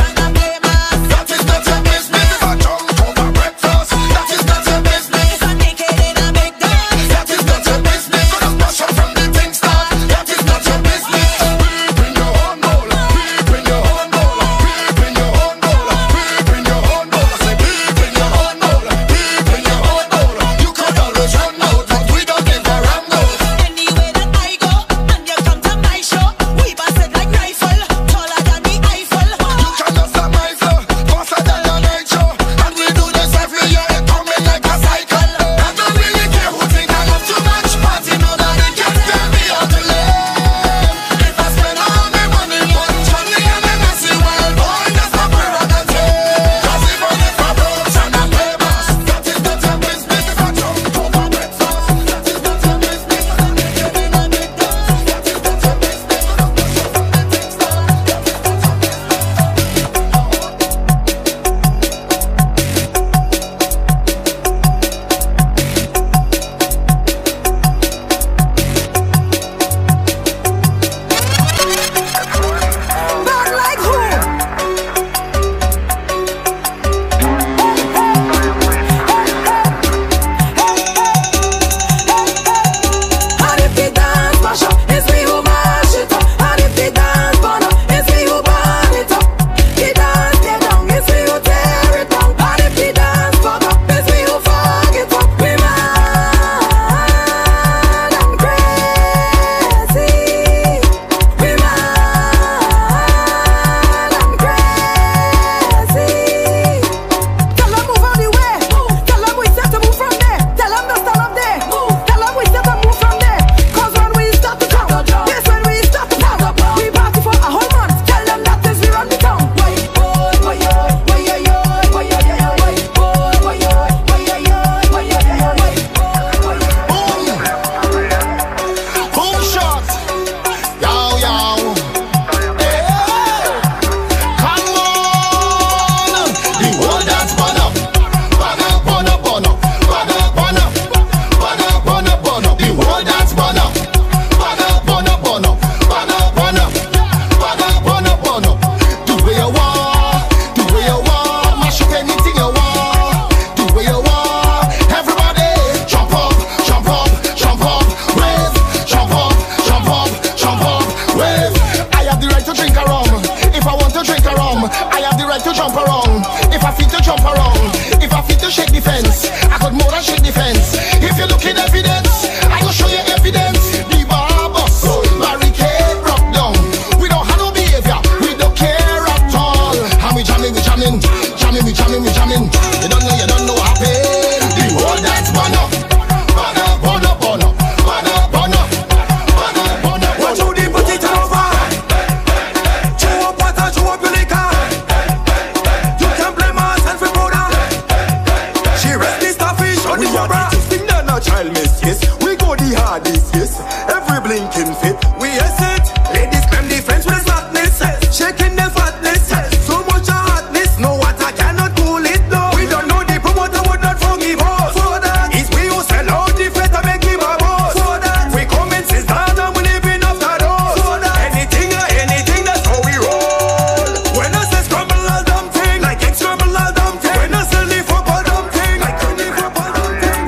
this, yes. Every blinking fit, we yes it. Ladies claim the French with slackness, shaking the fatness. So much hotness, no water cannot cool it, no. We don't know the promoter would not forgive us. For that, it's we who sell out the fete and make him a boss. For that, we come and sit down and we living after those. For that, anything, that's how we roll. When I say scramble all dumb thing, like egg scramble all dumb thing. When I say leave up all dumb thing, like you leave up all dumb thing.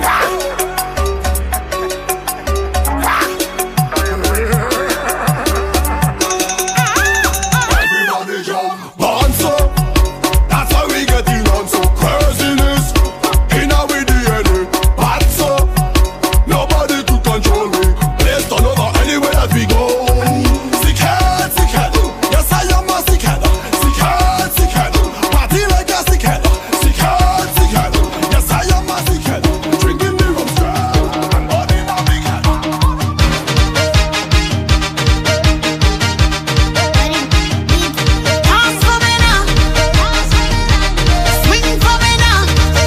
Everybody jump, bounce up. That's how we get it on. So craziness in our DNA. Bats up, nobody to control me. Place turn over anywhere that we go. Sick head, yes I am a sick head. Sick head, party like a sick head. Sick head, yes I am a sick head. Drinking the rum straight and body now big head. Dance for me now, swing for me now.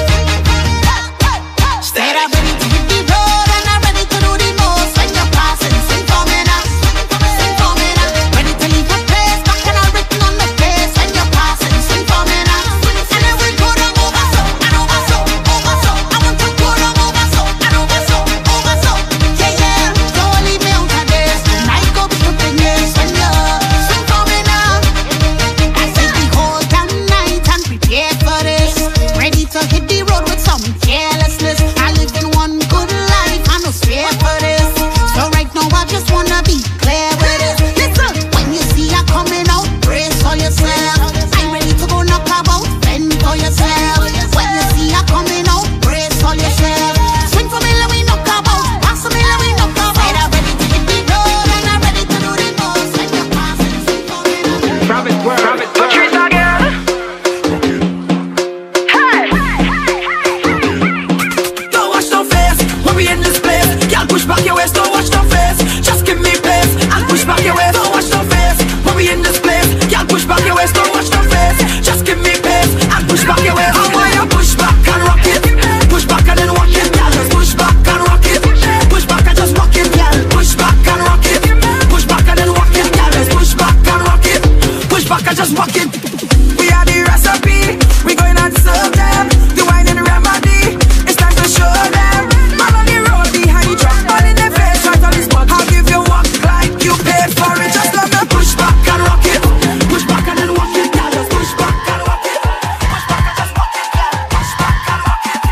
Said I'm ready to hit the road and I'm ready to do the most. When you're passing, sing for me now, sing for me now. Ready to leave a place, back and I'm written on the face. When you're passing, sing for me now. And then we go down over so, and over so, over so. I want to go down over so, and over so, over so. Yeah, don't leave me out of this. The night go be stupid, yes. When you swing for me now. I said we hold down night and prepare for this. Ready to hit the road with some carelessness. I live in one good life, I no spare for this. So right now I just wanna be clear with this. Listen, when you see her coming out, brace for yourself. I'm ready to go knock about, fend for yourself. When you see her coming out, brace for yourself. Swing for me, let me knock about. Pass for me, let me knock about. Said I'm ready to hit the road and I'm ready to do the most. When you're passing, swing for me now. Rabbit, Patricia girl. Don't watch no face when we in this place. Girl, push back your waist. Don't watch no face. Just give me pace and push back your waist. Don't watch no face when we in this place. Girl, push back your waist. Don't watch no face. Just give me pace and push back your waist. Oh, you push back and rock it. Push back and then walk it, girl. Just push back and rock it. Push back and just walk it, girl. Push back and rock it. Push back and then walk it, girl. Just push back and rock it. Push back and just walk it. We are the recipe. We going and serve them. The wine and the remedy. It's time to show them. Man on the road behind the truck, all in their face, right on the spot. I'll give you walk like you paid for it. Just let me push back and rock it. Push back and then walk it, girl. Just push back and rock it. Push back and just walk it, girl. Push back and rock it.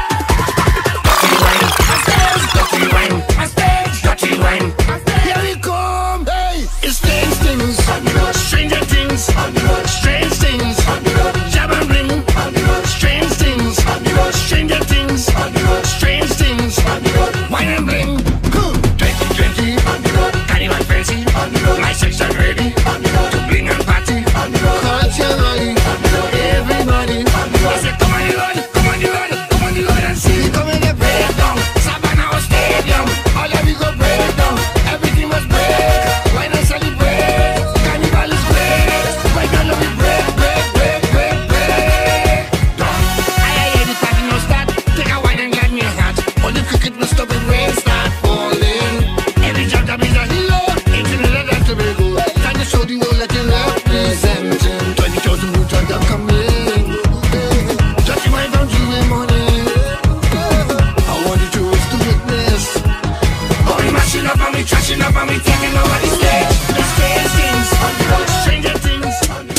Dirty wine, my stage, dirty wine. Here we come, hey, it's strange things, stranger things, strange things, jab and bling, strange things, stranger things, strange things, wine and bling. 2020, carnival fancy, my section ready to bling and party. Culturally, everybody. I said, come on the road, come on the road, come on the road and see. Come in the breakdown, Savannah Stadium, all of you go break down. Everything must break, why not celebrate? Carnival is great, why not love it break, break, break, break, break down. I hear the party no start, take a wine and get me a hat. All the cricket must stop and rain start falling. Every job that is a hero, ain't gonna let that to be good. Time to show the world that you representing. 20,000 new jobs are coming. Just my down to the money. I want you to witness. Oh, we mashing up and we trashing up and we taking over the stage. The strange things, stranger things.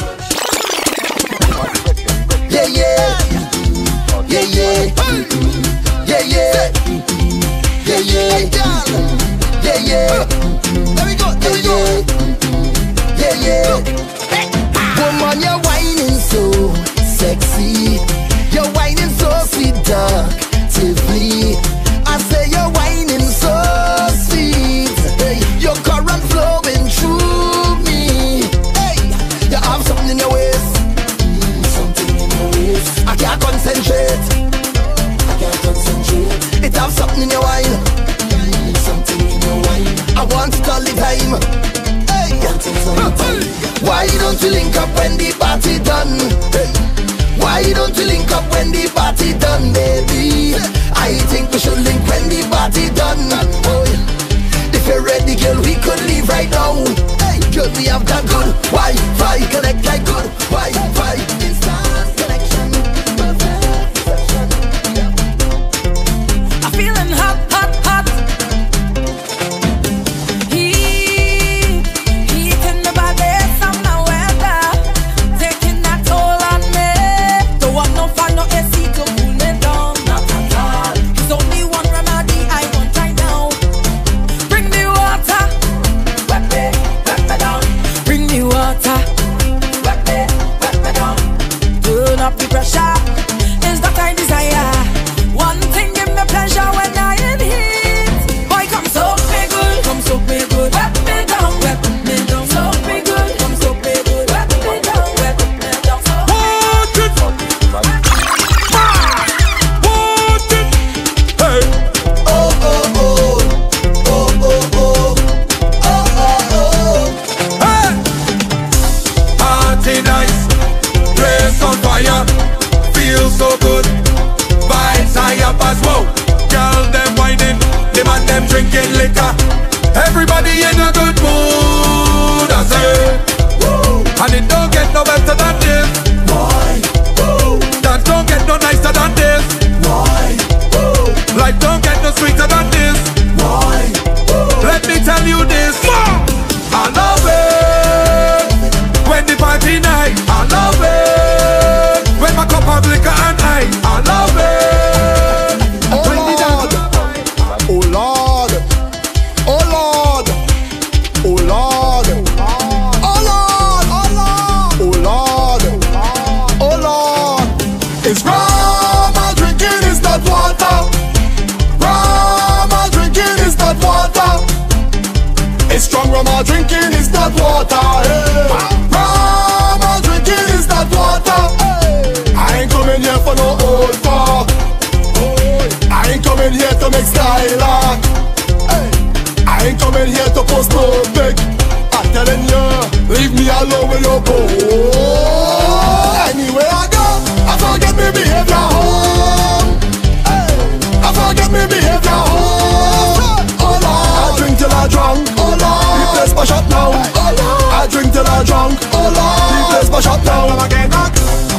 Yeah, yeah. Yeah, yeah. Yeah, yeah. Yeah, yeah. Yeah, yeah. There we go. There we go. Yeah, yeah. Woman, you're whining so sexy. You're whining so seductively. I say you're whining so sweet. Hey, your current flowing through me. Hey, you have something in your waist. Something in your waist. I can't concentrate. I can't concentrate. It have something in your wine. Something in your wine. I want it all the time. Hey, why don't you link up when the party done? Hey. Why don't you link up when the party done, baby? I think we should link when the party done. Oh, yeah. ready, girl, we could leave right now. Hey, girl, we have that good Wi-Fi, connect like good Wi-Fi. Instant connection, perfect reception. I'm feeling hot, hot, hot. Heat in the body, summer weather, taking that toll on me. Don't want no fan, no AC to cool me down. Not at all. There's only one remedy I want right now. Bring me water, wet me down. Bring me water, wet me down. Turn up the pressure, is that I desire. One thing give me pleasure when I in heat. Boy, come soak me good, come soak me good. Wet me down, soak me good, come soak me good. Wet me down, soak me Hey. Oh, oh, oh, oh, oh, oh, oh, oh, oh. Hey! Party nice, place on fire, feel so good. Vibes high up as well. Girl them whining, the man them drinking liquor. Everybody in a good mood, I say. Woo! And it don't get no better than this. Why? Woo! That don't get no nicer than this. Why? Woo! Life don't get no sweeter than this. Why? Woo! Let me tell you this. I love it when the party night. I love it when my cup of liquor and ice. I love it. Oh Lord, oh Lord, oh Lord, oh Lord, oh Lord, oh Lord, oh Lord. It's rum I'm drinking, it's not water. Rum I'm drinking, it's not water. It's strong rum I'm drinking, it's not water. Hey. Rum I'm drinking, it's not water. Hey. I ain't coming here for no old fuck. I ain't coming here to make style. Hey. I ain't coming here to post no pic. I'm telling you, leave me alone with your boy. Anywhere I go, I forget me behavior home. Hey. I forget me behavior home. Oh Lord, I drink till I drunk. Oh Lord, the place my shot now. Oh Lord, I drink till I drunk. Oh Lord, the place my shot now. I'm again back.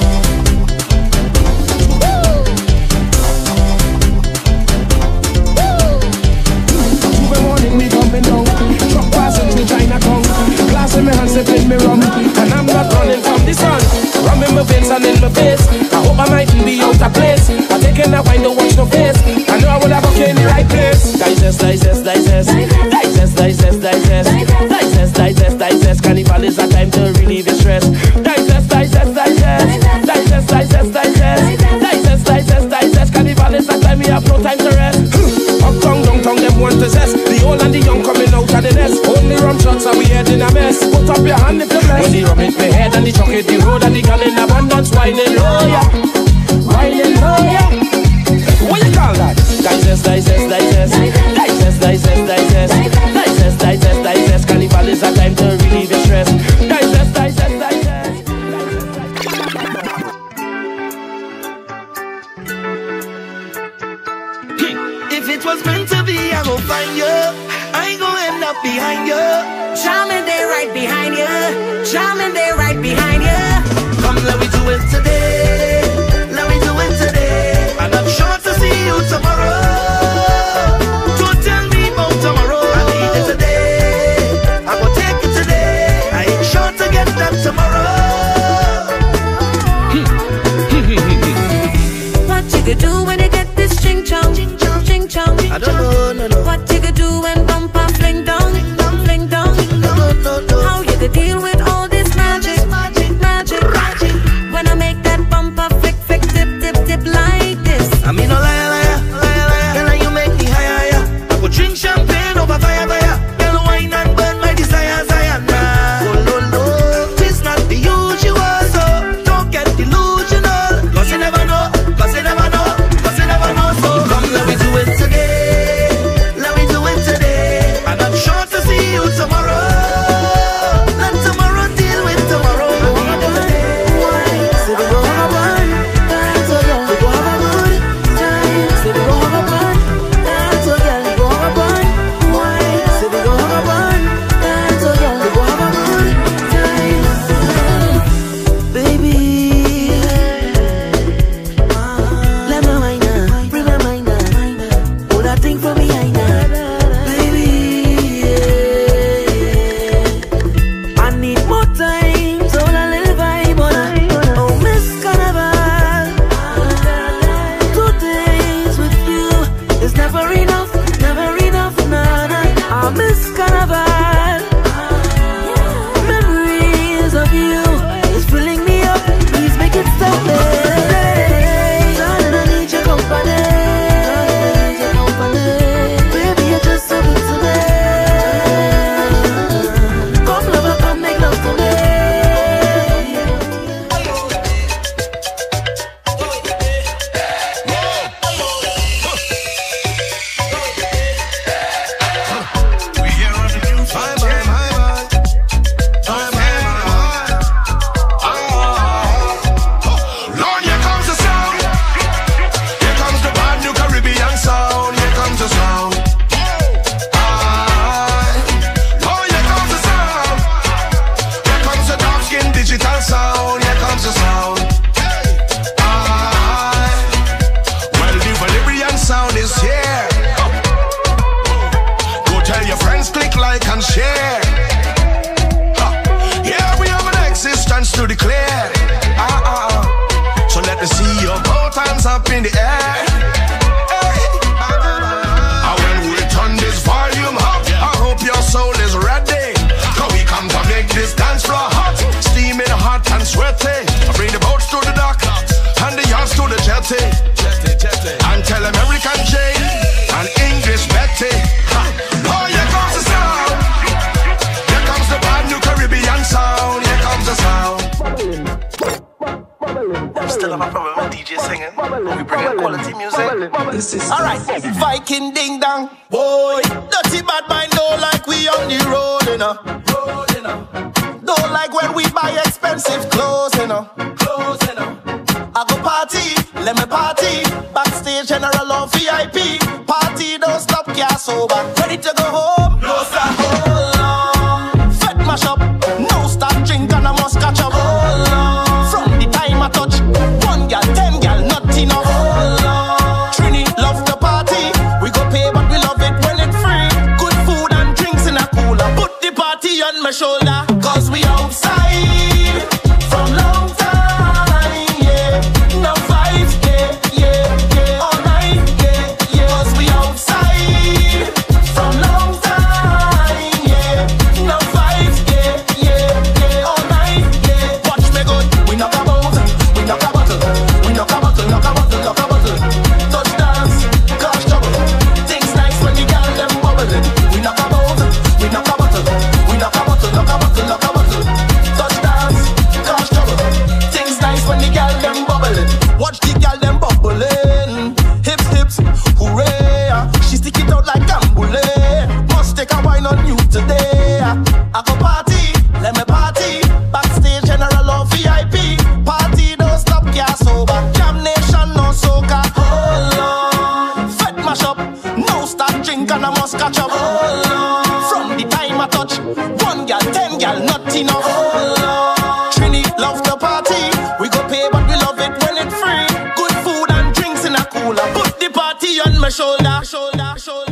Glass in my hand, sipping me rum, and I'm not running from the sun. Rum in my veins and in my face. I hope I mightn't be out of place. I'm taking that wine, don't watch no face. I know I would have okay in the right place. Digest, digest, digest, digest, digest, digest, digest, digest, digest. Carnival is a time to relieve your stress. Digest, digest, digest, digest, digest, digest, digest, digest, digest. Carnival is a time we have no time to rest. Uptown, downtown, them want to zest. The old and the young coming out of the nest. Only rum shots and we head in a mess. Put up your hand if you're blessed. When the rum hit my head and the truck hit the road and the gun in abundance, whining low, yeah. Whining low, yeah. What you call that? Digest, digest, digest, digest, digest, digest, digest, digest, digest. Carnival is a time to relieve your stress. Digest, digest, digest. If it was meant to be, I gon' find you. I ain't gon' end up behind you. Charming, they right behind you. Charming, they right behind you. Come, let me do it today. Let me do it today. I'm not sure to see you tomorrow. Don't tell me about tomorrow. I need it today. I will take it today. I ain't sure to get that tomorrow. What you could do when you get this ching chong, ching chong? I don't know, no, no. What you could do when bumper fling down, fling down? No, no, no, no. How you could deal with all this magic, magic, magic? When I make that bumper flick, flick, dip, dip, dip like this. I mean, no liar, liar, liar, liar. Girl, you make me higher, higher. I go drink champagne over fire, fire. Girl, wine and burn my desires, I am now. Oh, no, no. It's not the usual, so don't get delusional. Cause you never know, cause you never know, cause Alright, Viking ding dong. Boy, dirty bad mind don't like we on the road, you know. Don't like when we buy expensive clothes, you know. I go party, let me party. Backstage, general or VIP. Party, don't stop, can't sober. Ready to go home? No stop, hold on. Fed mash up, no stop, drink and I must catch up. Hold on. From the time I touch, 1 gal, 10 gal, not enough. Hold on. Trini love the party. We go pay, but we love it when it's free. Good food and drinks in a cooler. Put the party on my shoulder, cause we outside from long time, yeah. No vibes, yeah. All night, yeah. Cause we outside from long time, yeah. No vibes, yeah. All night, yeah. Watch me good, we knock a bottle, we knock a bottle, we knock a bottle, knock a bottle, knock a bottle. Touch dance, cause trouble. Things nice when the girl them bubbling. We knock a bottle, we knock a bottle, we knock a bottle, knock a bottle, knock a bottle. Touch dance, cause trouble. Things nice when the girl them bubbling. Watch the girl them bubbling. Hips, hips, hooray. She stick it out like gambule. Must take a wine on you today. I go party, let me party. Backstage, general or VIP. Party, don't stop, can't sober. Jam nation, no soca. Hold on. Fed mash up, no stop, drink and I must catch up. Hold on. From the time I touch, 1 gal, 10 gal, not enough. Hold on. Trini love the party. We go pay, but we love it when it's free. Good food and drinks in a cooler. Put the party on my shoulder.